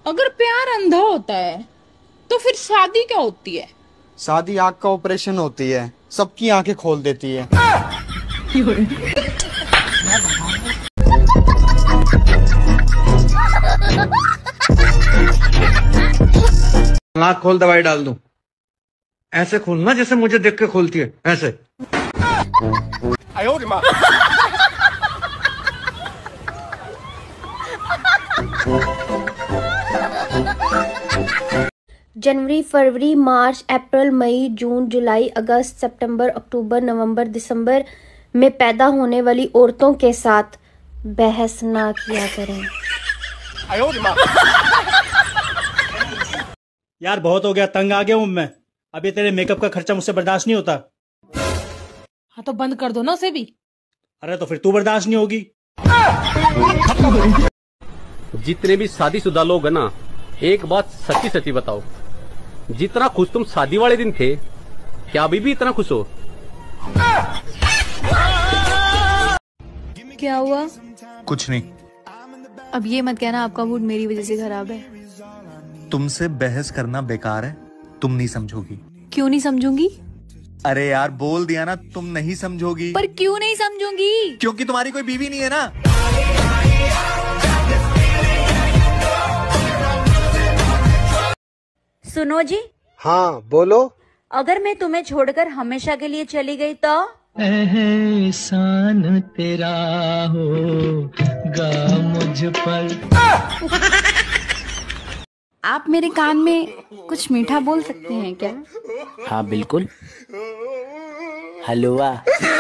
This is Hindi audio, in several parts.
अगर प्यार अंधा होता है तो फिर शादी क्या होती है? शादी आंख का ऑपरेशन होती है, सबकी आंखें खोल देती है। आँख खोल, दवाई डाल दूं। ऐसे खोलना जैसे मुझे देख के खोलती है, ऐसे। जनवरी, फरवरी, मार्च, अप्रैल, मई, जून, जुलाई, अगस्त, सितंबर, अक्टूबर, नवंबर, दिसंबर में पैदा होने वाली औरतों के साथ बहस ना किया करें। यार बहुत हो गया, तंग आ गया हूँ मैं। अभी तेरे मेकअप का खर्चा मुझसे बर्दाश्त नहीं होता। हाँ तो बंद कर दो ना उसे भी। अरे तो फिर तू बर्दाश्त नहीं होगी। जितने भी शादीशुदा लोग हैं ना, एक बात सच्ची सच्ची बताओ, जितना खुश तुम शादी वाले दिन थे, क्या अभी भी इतना खुश हो? क्या हुआ? कुछ नहीं। अब ये मत कहना आपका मूड मेरी वजह से खराब है। तुमसे बहस करना बेकार है, तुम नहीं समझोगी। क्यों नहीं समझूंगी? अरे यार बोल दिया ना, तुम नहीं समझोगी। पर क्यों नहीं समझूंगी? क्योंकि तुम्हारी कोई बीवी नहीं है ना। सुनो जी। हाँ बोलो। अगर मैं तुम्हें छोड़कर हमेशा के लिए चली गई तो? एहसान तेरा होगा मुझ पर। आप मेरे कान में कुछ मीठा बोल सकते हैं क्या? हाँ बिल्कुल। हलवा।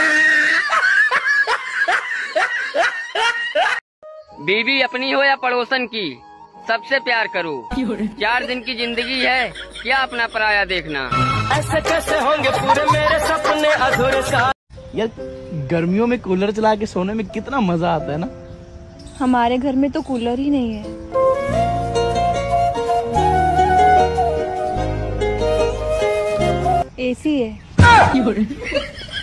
बीवी अपनी हो या पड़ोसन की, सबसे प्यार करो। 4 दिन की जिंदगी है, क्या अपना पराया देखना। ऐसे कैसे होंगे पूरे मेरे सपने अधूरे सा। यार गर्मियों में कूलर चला के सोने में कितना मजा आता है ना। हमारे घर में तो कूलर ही नहीं है। एसी है।